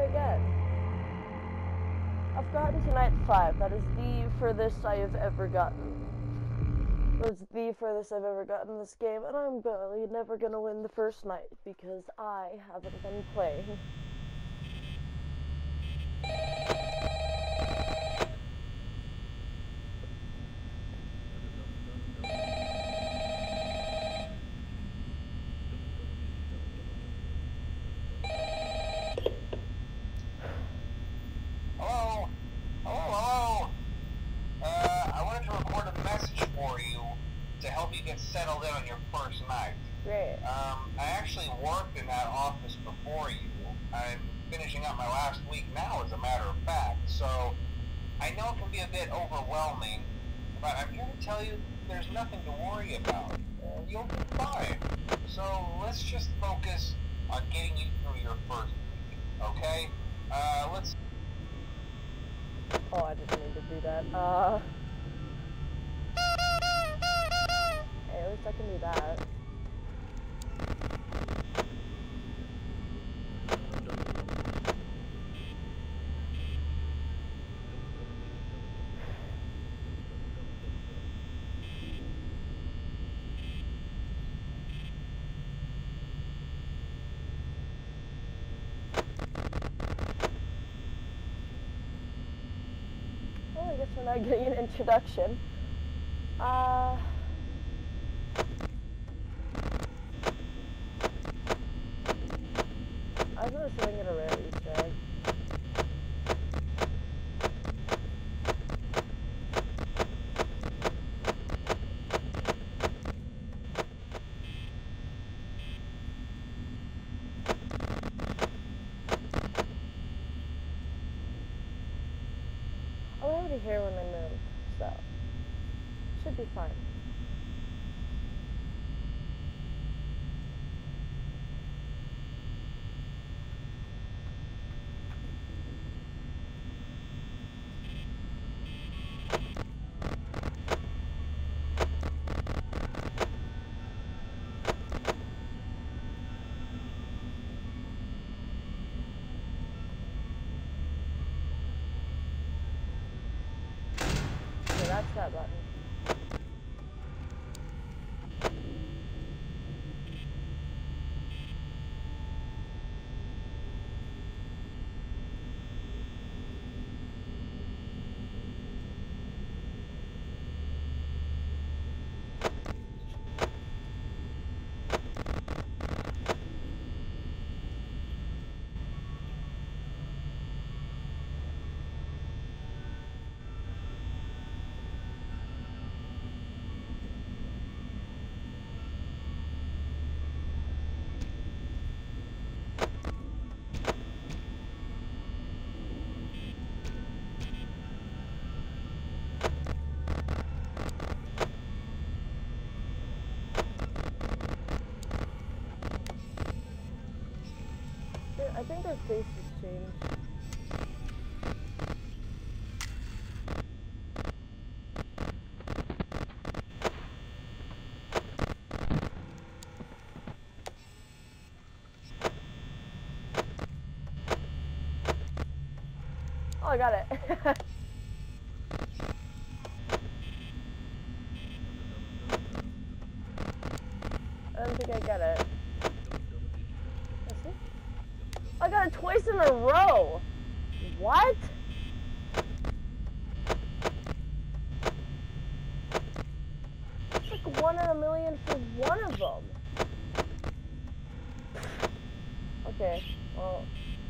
again. I've gotten to night 5. That is the furthest I have ever gotten. That's the furthest I've ever gotten in this game, and I'm barely never gonna win the first night because I haven't been playing. Settled in on your first night. Great. I actually worked in that office before you. I'm finishing up my last week now, as a matter of fact, so I know it can be a bit overwhelming, but I'm here to tell you there's nothing to worry about. You'll be fine. So let's just focus on getting you through your first week, okay? Let's... Oh, I didn't mean to do that. Hey, at least I can do that. Well, I guess we're not getting an introduction. I was gonna swing it a rare Easter egg. I'm already here when I move, so should be fine. That's that button. I think their face has changed. Oh, I got it. I don't think I get it. I got it twice in a row. What? It's like 1 in a million for one of them. Okay, well.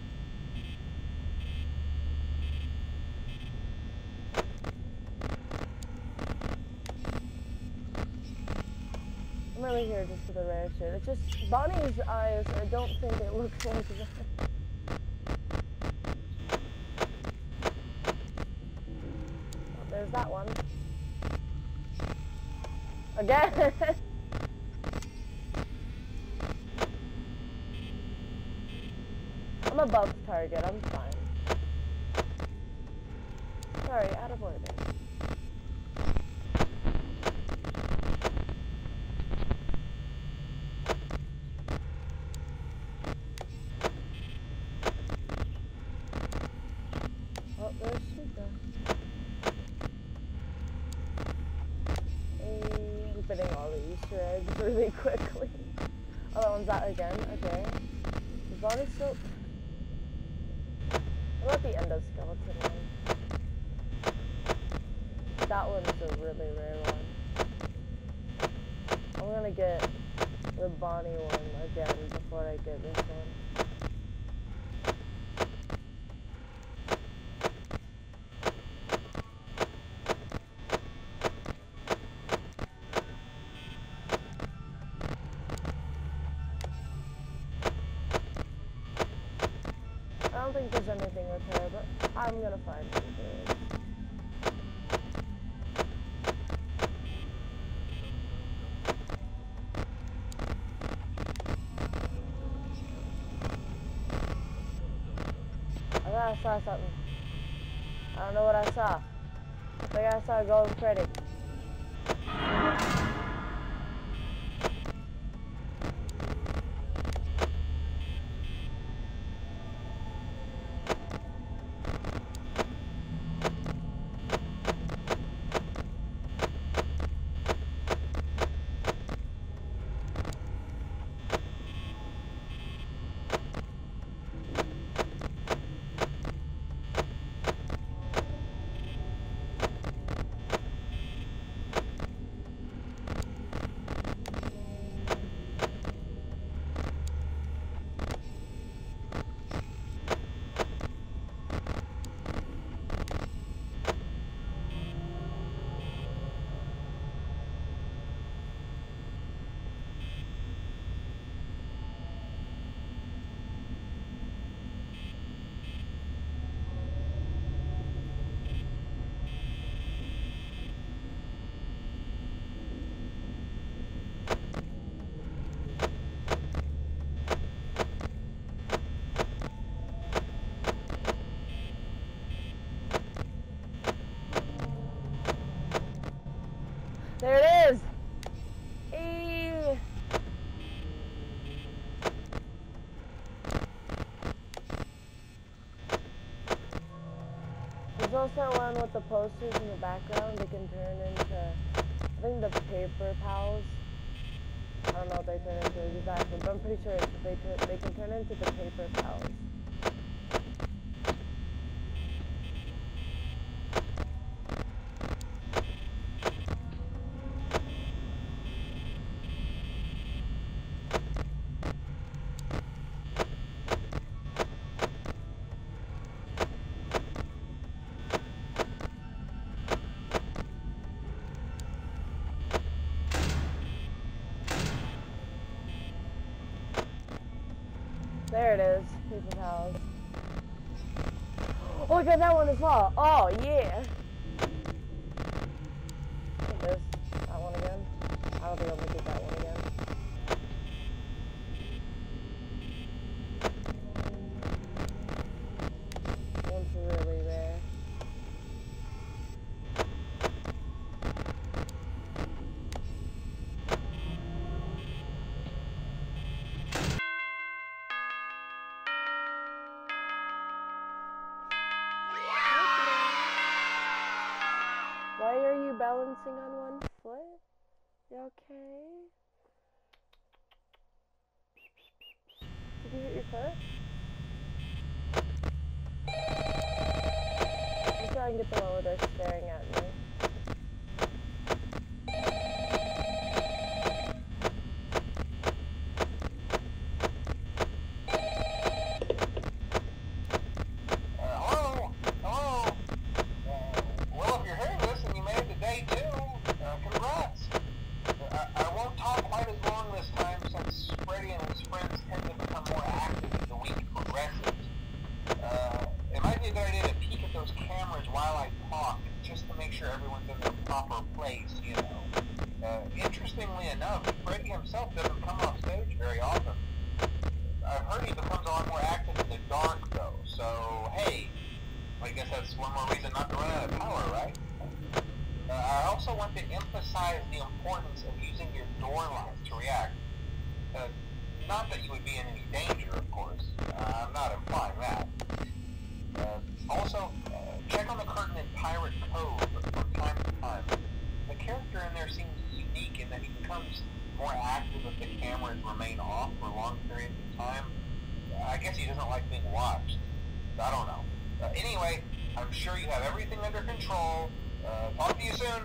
I'm really here just for the rare shit. It's just Bonnie's eyes, I don't think it looks like that. Oh, there's that one. Again! I'm above target, I'm fine. Sorry, out of order. Easter eggs really quickly. Oh, that one's out again. Okay. Is Bonnie still... What about the endoskeleton one? That one's a really rare one. I'm gonna get the Bonnie one again before I get this one. I don't think there's anything with her, but I'm gonna find something. I saw something. I don't know what I saw. I think I saw a golden Freddy. There it is! Eee. There's also one with the posters in the background. They can turn into, I think, the paper pals. I don't know what they turn into exactly, but I'm pretty sure they can turn into the paper pals. There it is, paper pals. Oh, I got that one as well. Oh, yeah. Take this. That one again. I don't think I'm gonna get that one again. One's really rare. Why are you balancing on one foot? You okay? Did you hit your foot? I'm trying to get the one where they're staring at me. Interestingly enough, Freddy himself doesn't come off stage very often. I've heard he becomes a lot more active in the dark, though, so hey, I guess that's one more reason not to run out of power, right? I also want to emphasize the importance of using your door light to react. Not that you would be in any danger, of course. I'm not implying that. Also, check on the curtain in Pirate Cove from time to time. The character in there seems unique in that he becomes guess he doesn't like being watched. I don't know. Anyway, I'm sure you have everything under control. Talk to you soon.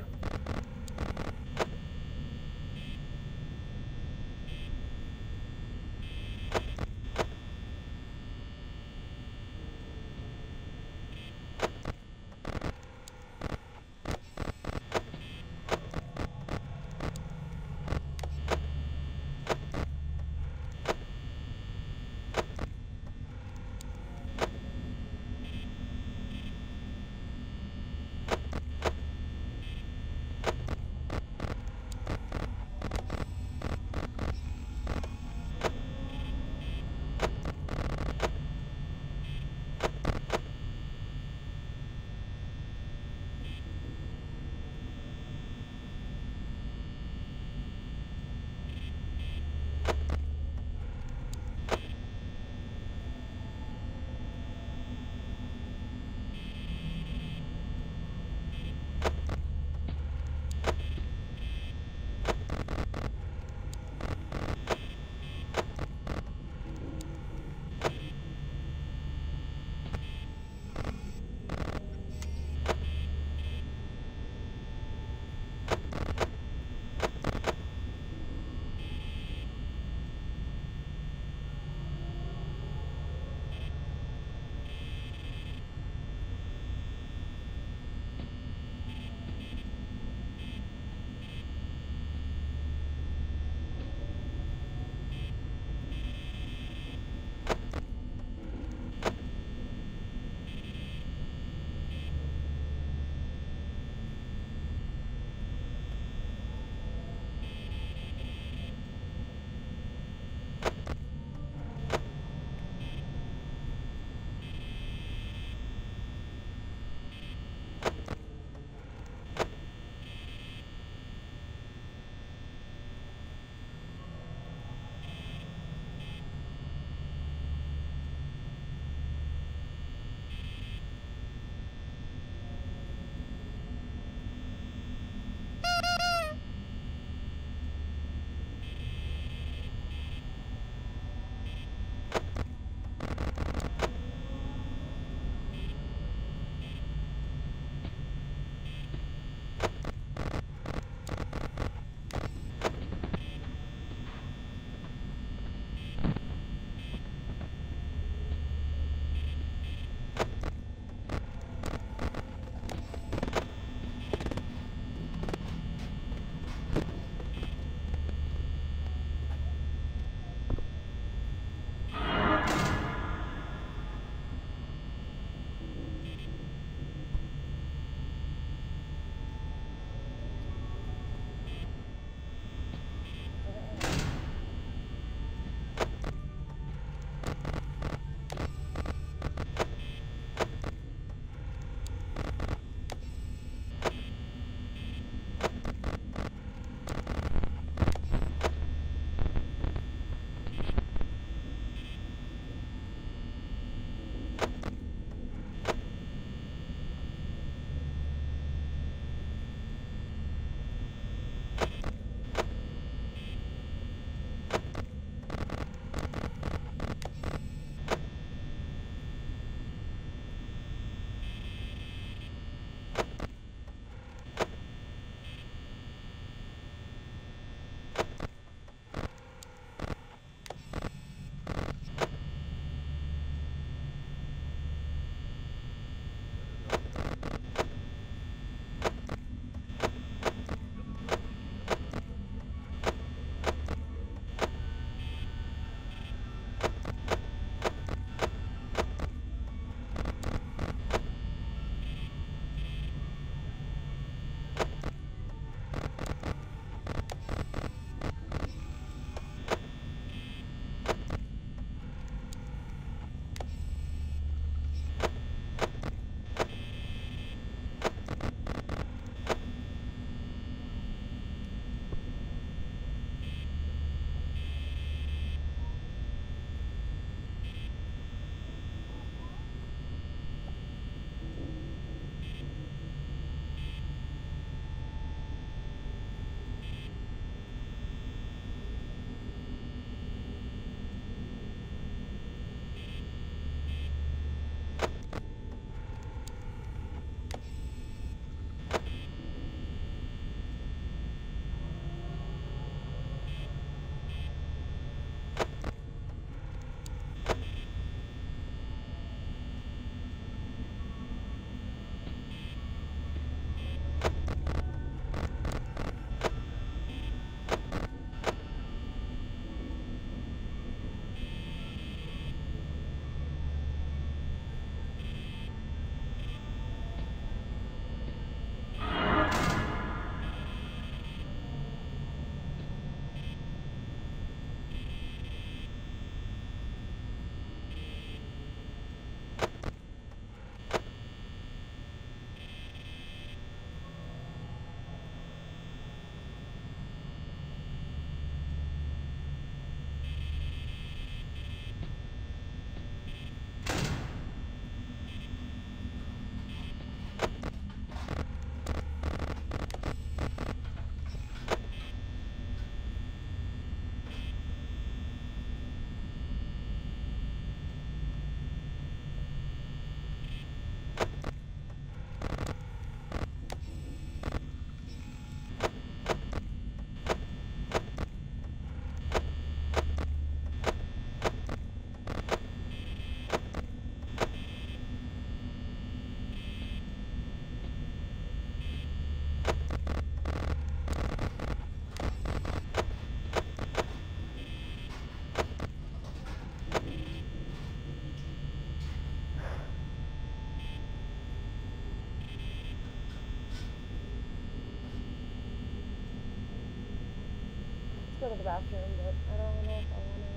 to the bathroom, but I don't know if I want to.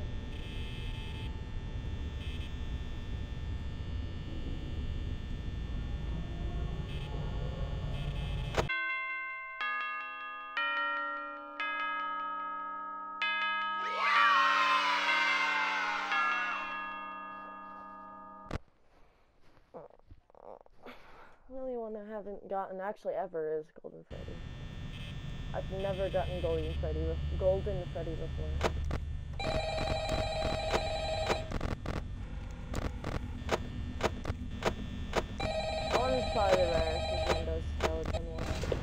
Really one I haven't gotten actually ever is Golden Freddy. I've never gotten Golden Freddy before. That one is probably the rarest because one does skeleton one.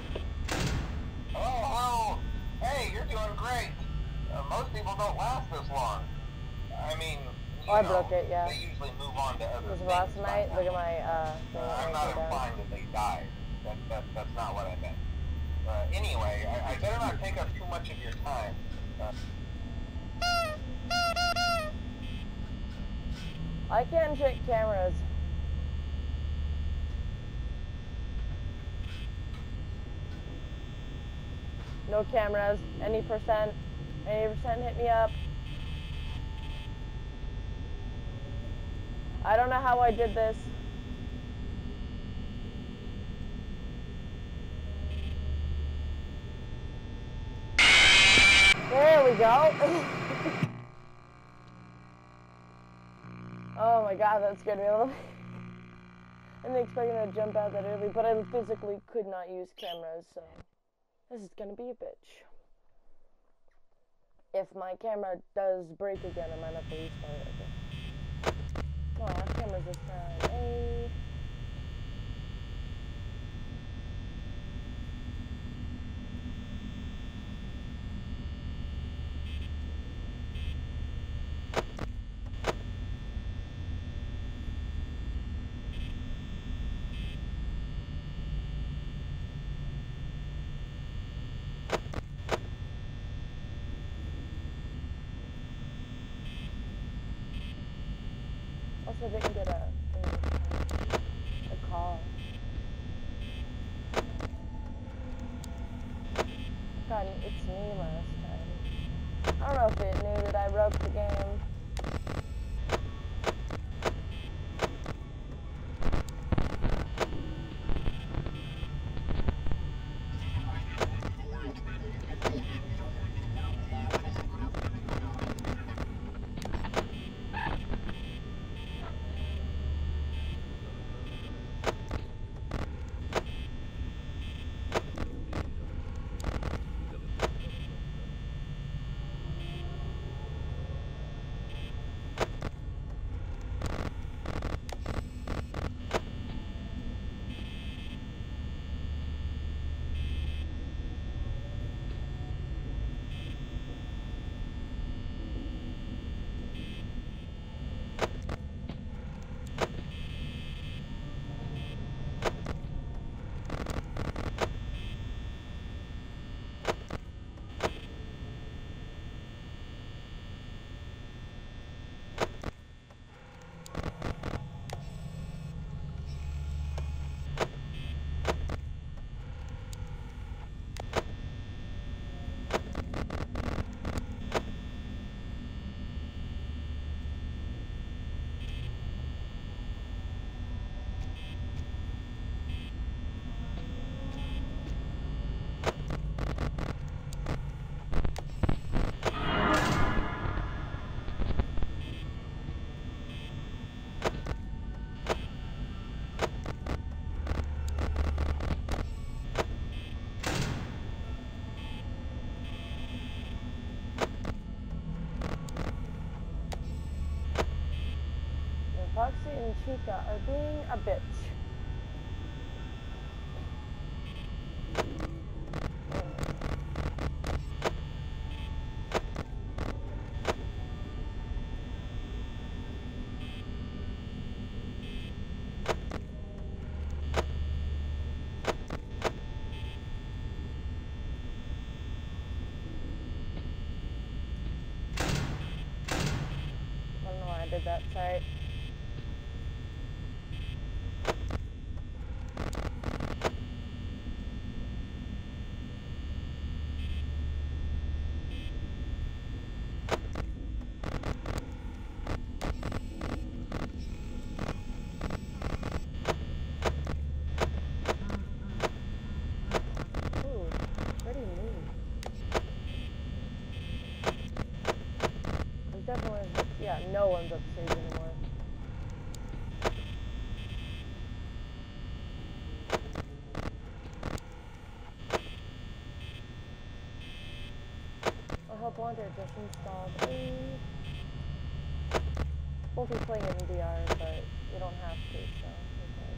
Oh, hey, you're doing great. Most people don't last this long. I mean, I broke it, yeah. They usually move on to other Because things. last night, look at my thing. I'm not implying that they died. That's not what I meant. Anyway, I better not take up too much of your time. I can't check cameras. No cameras. Any percent hit me up. I don't know how I did this. There we go. Oh my god, that scared me a little bit. I didn't expect him to jump out that early, but I physically could not use cameras, so this is gonna be a bitch. If my camera does break again, I might have to restart it. No, our cameras this time. Hey. Also didn't get a call. God, it's me last time. I don't know if it knew that I broke the game. Foxy and Chica are being a bitch. I don't know why I did that, sorry. want it, just installed. Won't be playing in VR, but you don't have to, so okay.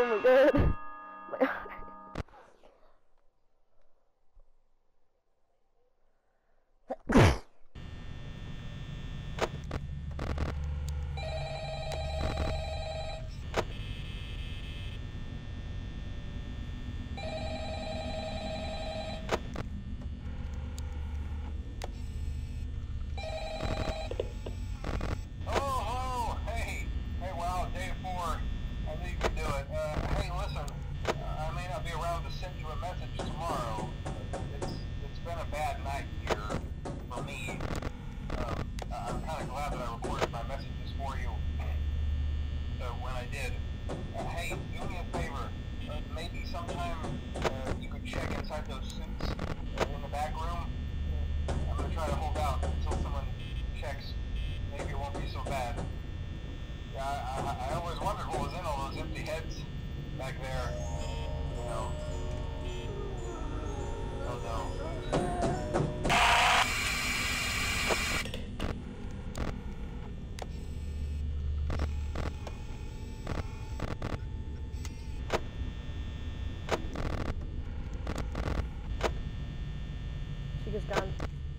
my god. My eye. Chica's gone.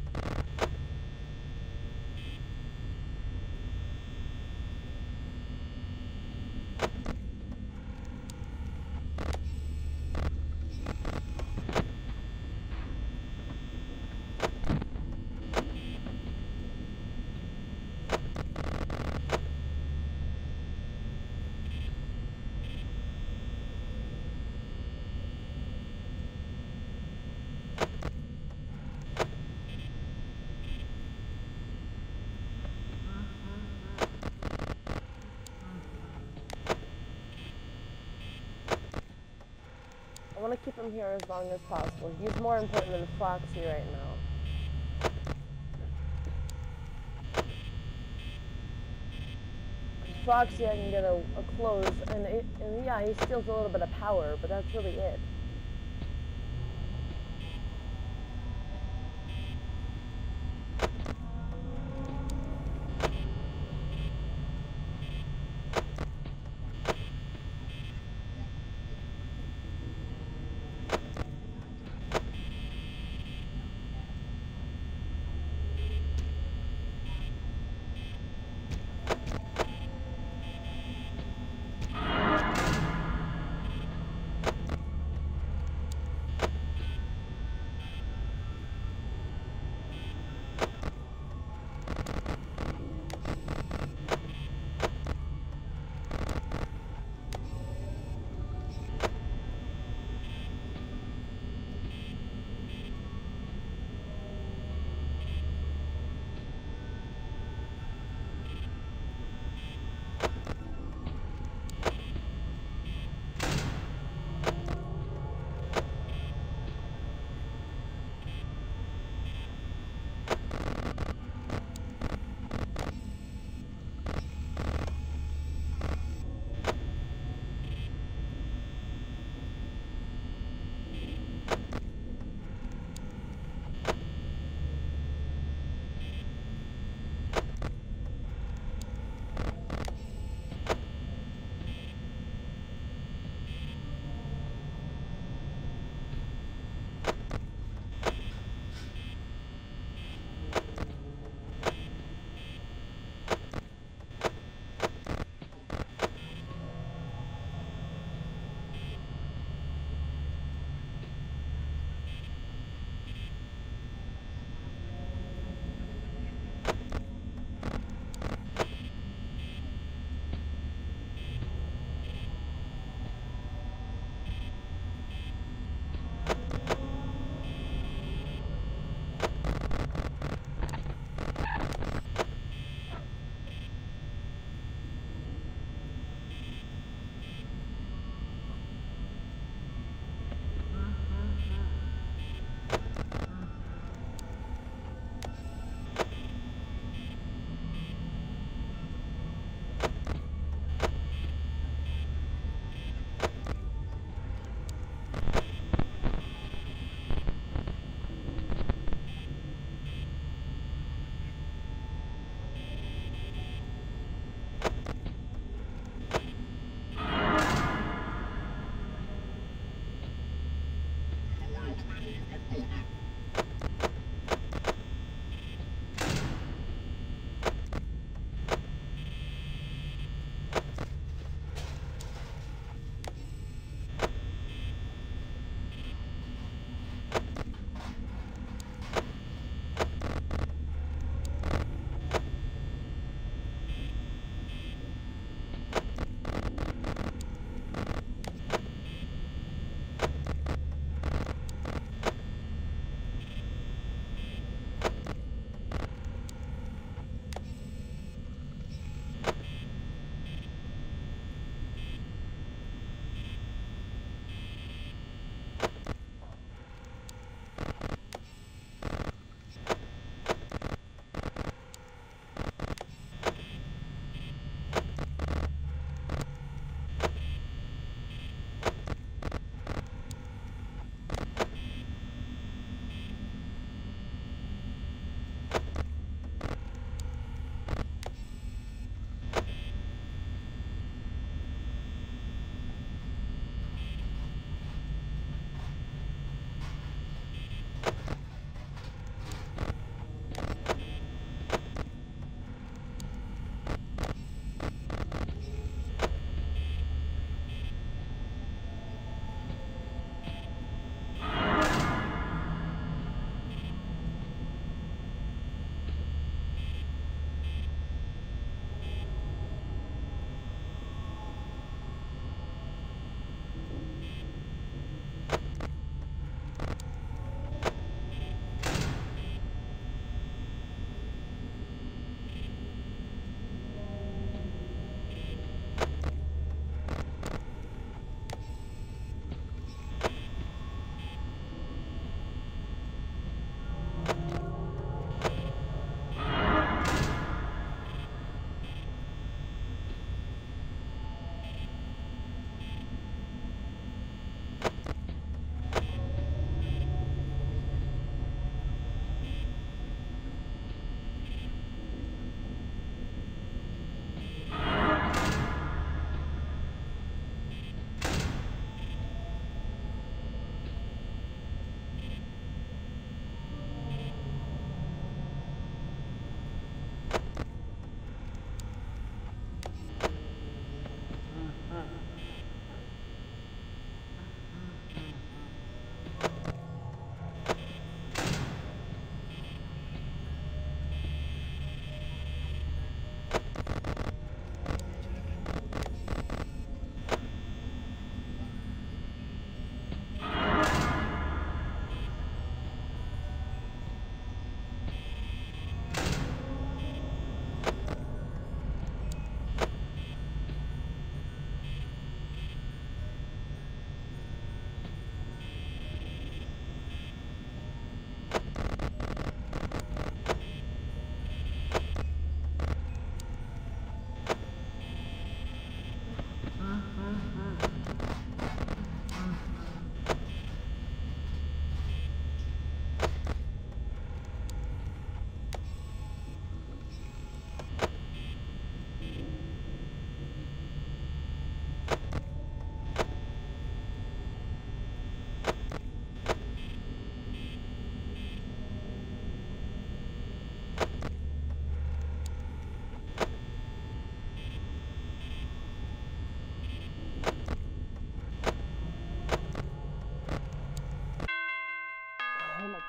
I want to keep him here as long as possible. He's more important than Foxy right now. Foxy, I can get a close, and yeah, he steals a little bit of power, but that's really it.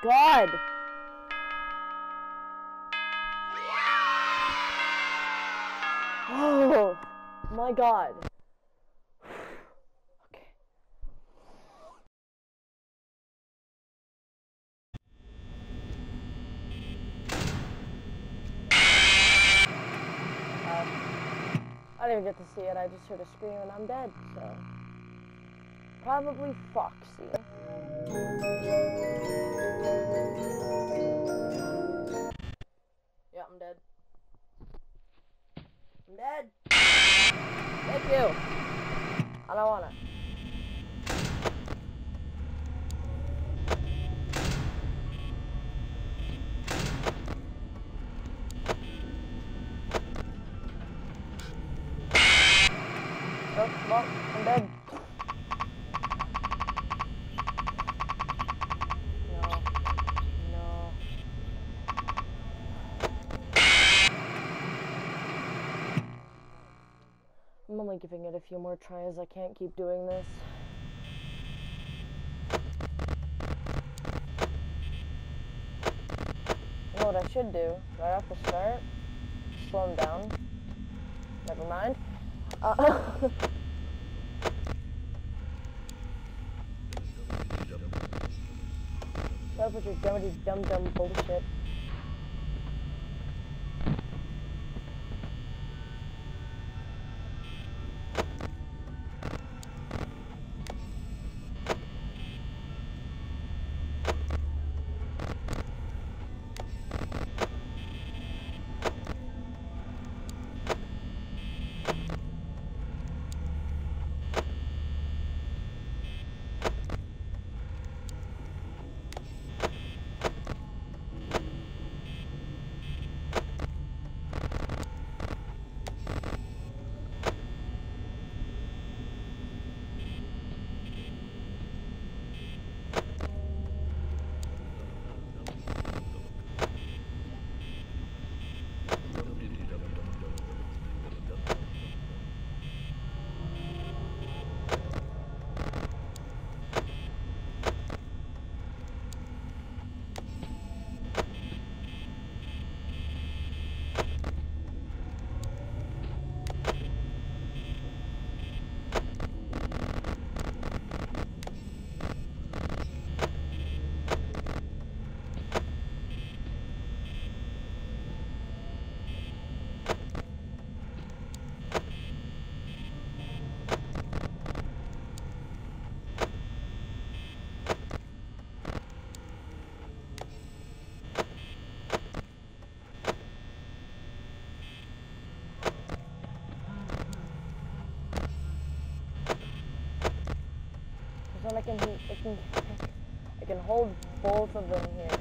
god! Oh my god. Okay. I didn't even get to see it, I just heard a scream and I'm dead, so. Probably Foxy. Yeah, I'm dead. I'm dead. Thank you. I don't wanna. Oh, well, I'm dead. No. No. I'm only giving it a few more tries. I can't keep doing this. You know what I should do? Right off the start? Slow him down. Never mind. Shut up with your dumb bullshit. Then I can hold both of them here.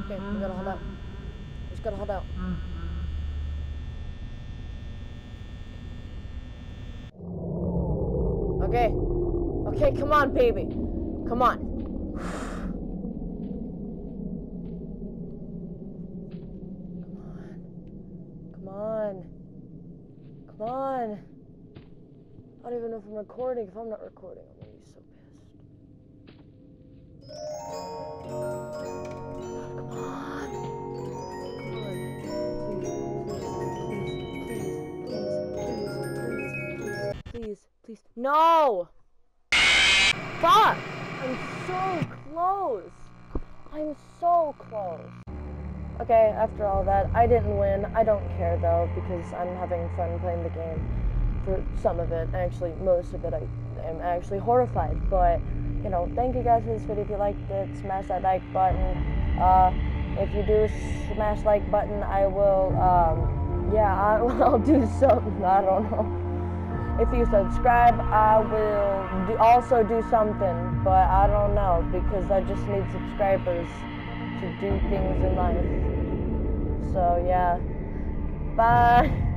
Okay, we gotta hold out. Just gotta hold out. Okay. Okay, come on, baby. Come on. Come on. Come on. I don't even know if I'm recording. If I'm not recording, I'm gonna be so pissed. Come on. Please. No! Fuck! I'm so close. I'm so close. Okay, after all that, I didn't win. I don't care though, because I'm having fun playing the game. For some of it, actually, most of it, I am actually horrified. But, you know, thank you guys for this video. If you liked it, smash that like button. If you do smash like button, I will, I'll do something. I don't know. If you subscribe, I will also do something, but I don't know, because I just need subscribers to do things in life. So, yeah. Bye.